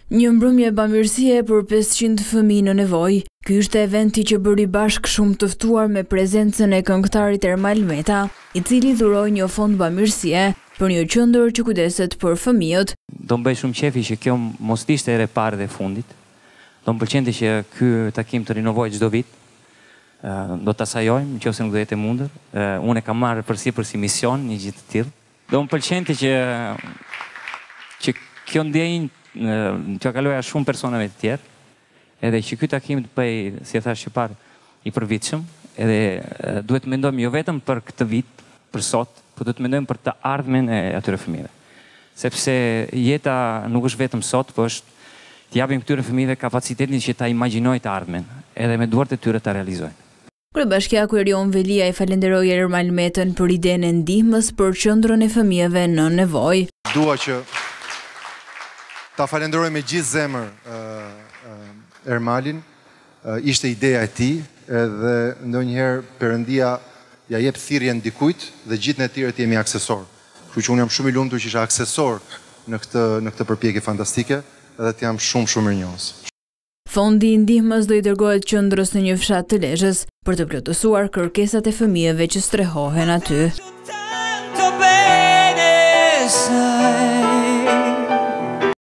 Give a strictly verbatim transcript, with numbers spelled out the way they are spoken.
Një mbrëmje bamirësie për pesëqind fëmijë në nevojë. Ky ishte eventi që bëri bashkë shumë të ftuar me prezencën e këngëtarit ERMAL, i cili dhuroi një fond bamirësie për një qendër që kujdeset për fëmijët. Do më bëj shumë qefi që kjo mos ishte ere parë dhe fundit. Do më pëlqente që ky takim të rinovohet çdo vit. Do ta sajojmë nëse nuk do jetë e mundur. Unë e kam marrë përsipër si mision një gjë të tillë. Do më pëlqente që që kjo ndjenjë që kaloja shumë personave të tjerë, edhe që ky takim të bëj, si e thash që parë, i përvitshëm, edhe duhet të mendojmë jo vetëm për këtë vit, për sot, por duhet të mendojmë për të ardhmen e atyre fëmijëve. Sepse jeta nuk është vetëm sot, por është të japim këtyre fëmijëve kapacitetin që ta imagjinojnë të ardhmen, edhe me duart e tyre ta realizojnë. Kryebashkiaku Erion Velia i falenderoi ERMAL për idenë e ndihmës për qendrën e fëmijëve në nevojë. Dua që ta falenderoj me gjithë zemër ERMALin, ishte ideja e tij, edhe ndonjëherë Perëndia ja jep thirrjen dikujt dhe gjithë ne të tjerët jemi aksesor. Kështu që unë jam shumë i lumtur që isha aksesor në këtë në këtë përpjekje fantastike dhe të jam shumë shumë mirënjohës. Fondi i ndihmës do i dërgohet qendrës në një fshat të Lezhës për të plotësuar kërkesat e fëmijëve që strehohen aty.